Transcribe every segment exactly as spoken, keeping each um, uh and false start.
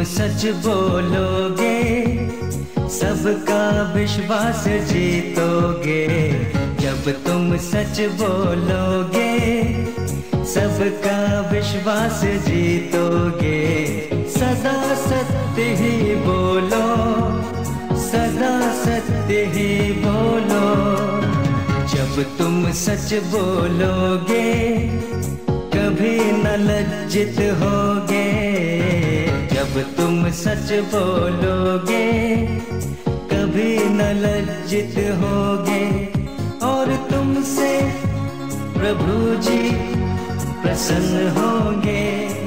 सच बोलोगे सबका विश्वास जीतोगे। जब तुम सच बोलोगे सबका विश्वास जीतोगे। सदा सत्य ही बोलो, सदा सत्य ही बोलो। जब तुम सच बोलोगे कभी न लज्जित होगे। जब तुम सच बोलोगे कभी न लज्जित होगे। और तुमसे प्रभु जी प्रसन्न होंगे।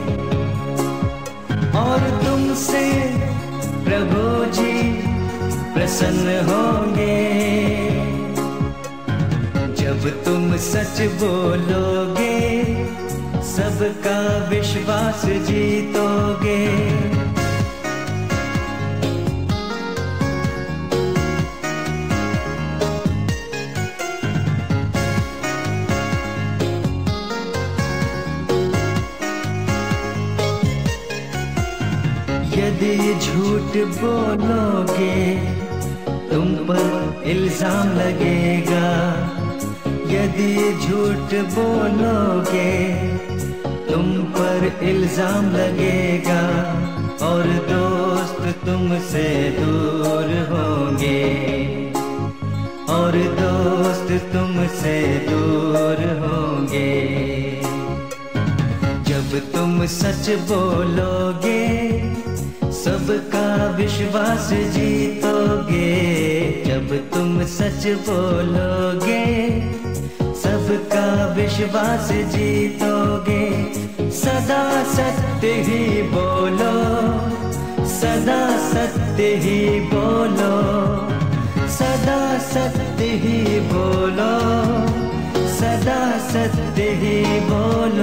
और तुमसे प्रभु जी प्रसन्न होंगे। जब तुम सच बोलोगे सबका विश्वास जीतोगे। यदि झूठ बोलोगे तुम पर इल्जाम लगेगा। यदि झूठ बोलोगे तुम पर इल्जाम लगेगा। और दोस्त तुमसे दूर होंगे। और दोस्त तुमसे दूर होंगे। जब तुम सच बोलोगे सबका विश्वास जीतोगे। जब तुम सच बोलोगे सबका विश्वास जीतोगे। सदा सत्य ही बोलो, सदा सत्य ही बोलो। सदा सत्य ही बोलो, सदा सत्य ही बोलो।